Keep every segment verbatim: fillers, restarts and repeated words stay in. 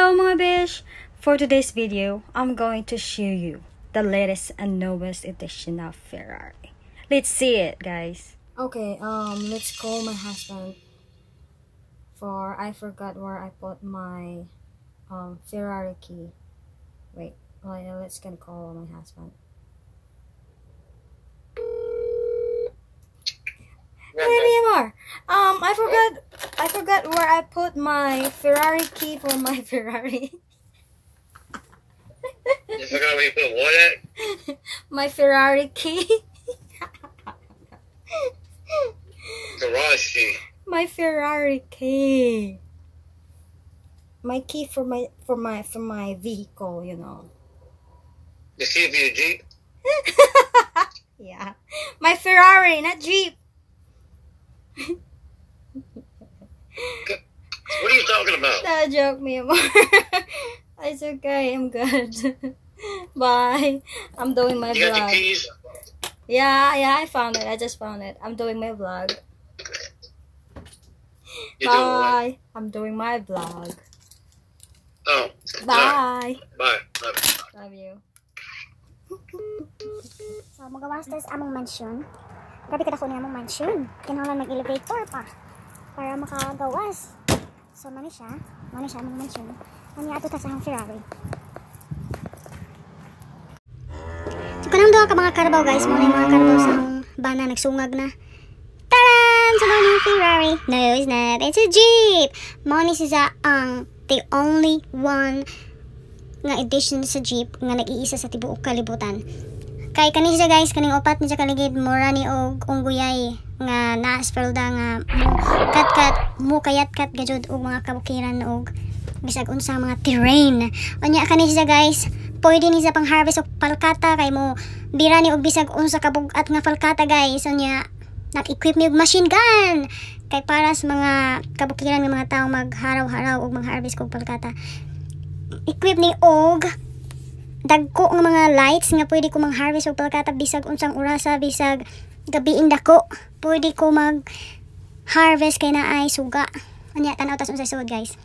Hello mga bish! For today's video, I'm going to show you the latest and newest edition of Ferrari. Let's see it, guys. Okay, um, let's call my husband. For I forgot where I put my um Ferrari key. Wait, well, let's gonna call my husband. Hey, Myanmar. Um, I forgot. I forgot where I put my Ferrari key for my Ferrari. You forgot where you put what at? My Ferrari key. Garage key. My Ferrari key. My key for my for my for my vehicle, you know. The key for your Jeep? Yeah, my Ferrari, not Jeep. What are you talking about? No joke, Myanmar. It's okay, I'm good. Bye. I'm doing my You vlog. got your keys? Yeah, yeah, I found it. I just found it. I'm doing my vlog. You're Bye. doing what? I'm doing my vlog. Oh. Bye. Bye. Bye. Love you. So, magawas tayo sa among mansion. Grabe ka dako niya among mansion. Kinahanglan mag-elevator pa para makagawas. So, mani siya. Mani siya among mansion. Mani ato ta sa among Ferrari. So, kanang doon ka mga karabaw guys. Muna yung mga karabaw sa among bana. Nagsungag na. Taran! So, mani yung Ferrari. No, it's not. It's a Jeep. Mani siya ang the only one nga edition sa Jeep nga nag-iisa sa tibuok kalibutan. Kay kani siya guys, kaning upat ni siya kaligid mura ni og ungguyay nga na-spelda nga mo kat-kat mo kayat-kat gajud og mga kabukiran og bisag unsa mga terrain. Unya kani siya guys, pwede ni sa pang harvest og palkata kay mo bira ni og bisag unsa ka bug-at nga palkata guys. Unya nag-equip ni og machine gun kay para sa mga kabukiran nga mga tawo magharaw-haraw og mag-harvest og palkata. Equip ni og dagko nga mga lights nga pwede ko mang-harvest og palkata bisag unsang orasa, bisag gabiing dako pwede ko mag-harvest kay naay suga. Anya tan-aw tas unsay suod guys.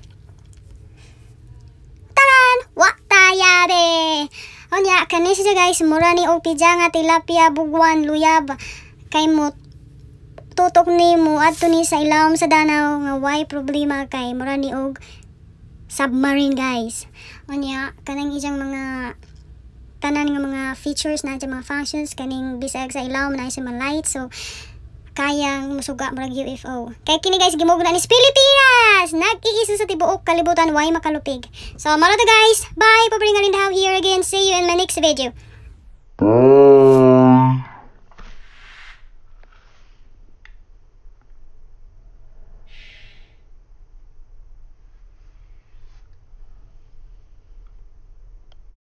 Taran! Wa tayabe! Anya kani siya guys, mura ni og pijanga, tilapia, bugwan, luyab kay mo tutok ni mo adto ni sa ilawom sa danaw nga why problema kay mura ni og submarine guys. Anya kanang ijang mga tanan nga mga features na mga functions kaning bisag sa ilaw na sa mga lights, so kayang musuga murag U F O. Kay kini guys gimugna ni Pilipinas nag-iisa sa tibuok kalibutan way makalupig. So maro to guys, bye. Paparingalin daw here again, see you in my next video.